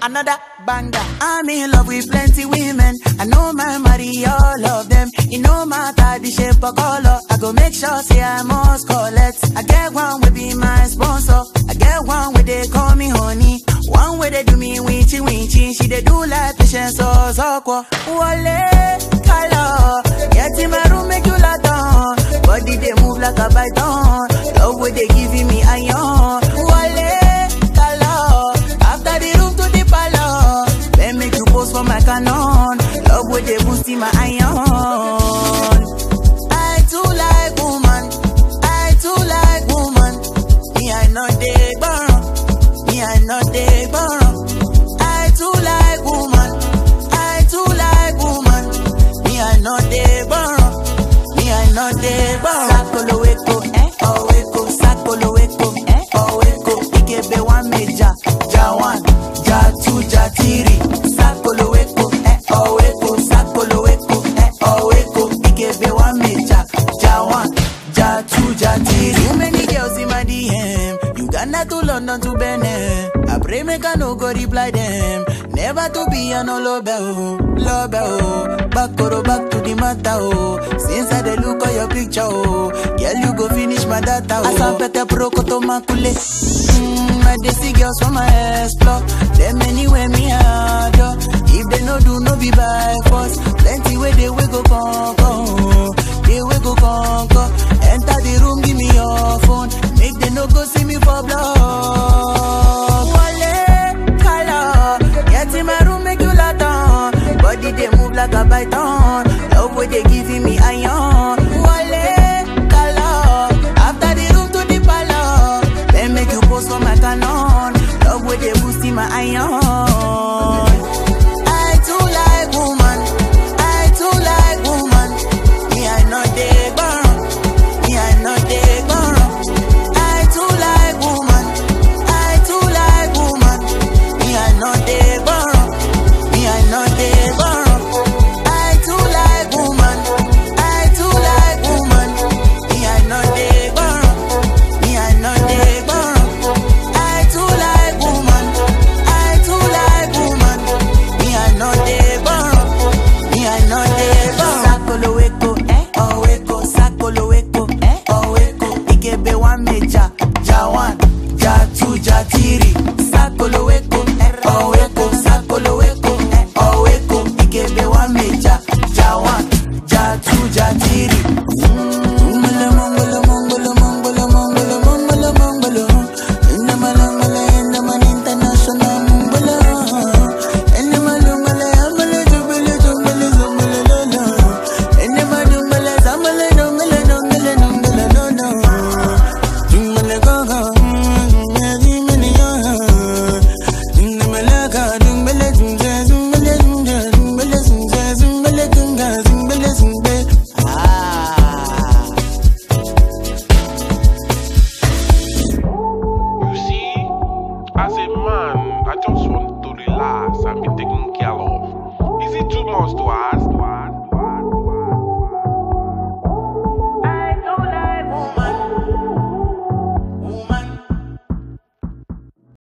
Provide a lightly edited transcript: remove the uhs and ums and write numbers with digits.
another banger. I'm in love with plenty women. I know my money, all of them. It no matter the shape or color. I go make sure say I must collect. I get one will be my sponsor. I get one where they call me honey. One where they do me winchy winchy. She they do like patience or soko. Wale, color. Get in my room, make you lock down. Body they move like a python. Love where they giving me iron. Wale, color. After the room to the palace. Then make you pose for my canon. Love where they boosting my iron. I too like woman. I too like woman. Me I know they burn. Me I know they burn. I too like woman. I too like woman. Me I know they burn. Me I know they burn. Sakolo weko, oh weko. Sakolo weko, oh weko. Ikebe one meja, ja one, ja two, ja three. Sakolo weko, oh weko. Sakolo weko, oh weko. Ikebe one meja, ja one, ja two, ja three. Too many girls in my DM. Uganda to London to Benin. I pray make I no go reply them. Never to be an love back to the matter, oh. Since I dey look at your picture, oh. Girl, you go finish my data, oh. Asapete prokoto makule. My desi girls from my explore. Them anywhere me adore. If they no do, no be by force. Plenty way they will go conquer. They will go conquer. Enter the room, give me your phone. Make they no go see me for blood. Get in my room, make you lock down. Body they move like a python. Love where they giving me iron. Wale, color. After the room to the palace. Then make you pose for my canon. Love where they boosting my iron. I too like woman. I too like woman. Me I know they burn. Me I know they burn. I too like woman. I too like woman. Me I know they burn. Me I know they burn. I too like woman. I too like woman. Me I know they burn. Me I know they burn. I too like woman. I too like woman. Me I know they burn. Me I know they burn. Sakolo weko, oh weko. Sakolo weko, oh weko. Ikebe one meja, ja one, ja two, ja three. Sakolo weko, oh weko. Sakolo weko, oh weko. Ikebe one meja, ja one, ja two, ja three. Mongolo, mongolo, mongolo, mongolo, mongolo, mongolo, mongolo. Indamalangala, indaman international mongolo. Indamalungala, amala, jubile, jubile, jubile, lolo. Indamalungala, zamala, dongala, dongala, dongala, lolo. Jumala, gaga, jimini, yaha. Indamalaga, dumbele, jumze, zumbele, jumze, zumbele, zumze, zumbele, gunga, zumbele, zumbe. You see, as a man, I just want to relax and be taken care of. Is it too much to ask?